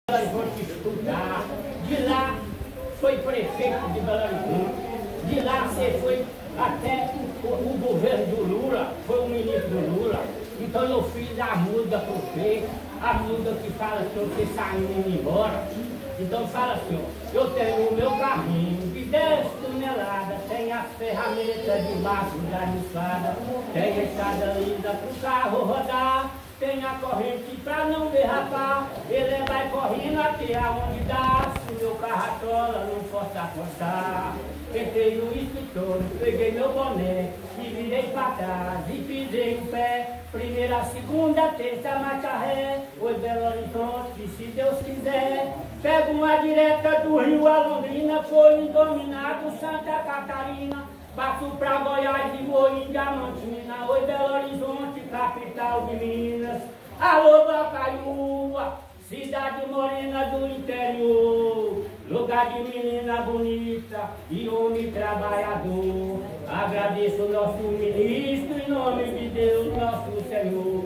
Vou te estudar. De lá foi prefeito de Belo Horizonte. De lá você foi até o governo do Lula, foi o ministro do Lula. Então eu fiz a muda pro Fê, a muda que fala assim, você saindo e indo embora. Então fala assim, ó, eu tenho o meu carrinho de 10 toneladas, tem as ferramentas de baixo da almofada, tem a escada lisa pro carro rodar, tem a corrente pra não derrapar, ele vai correndo até aonde dá, se o meu carro atola, não posso acostar. Entrei no escritório, peguei meu boné e virei pra trás e pisei o pé. Primeira, segunda, terça, marcha ré. Oi, Belo Horizonte, se Deus quiser. Pego uma direta do Rio a Londrina, foi dominado Santa Catarina. Passo pra Goiás e vou em Diamantina. Oi, Belo Horizonte, capital de Minas. Alô, Bacaiúva, cidade morena do interior. Lugar de menina bonita e homem trabalhador. Agradeço o nosso ministro em nome de Deus, nosso Senhor.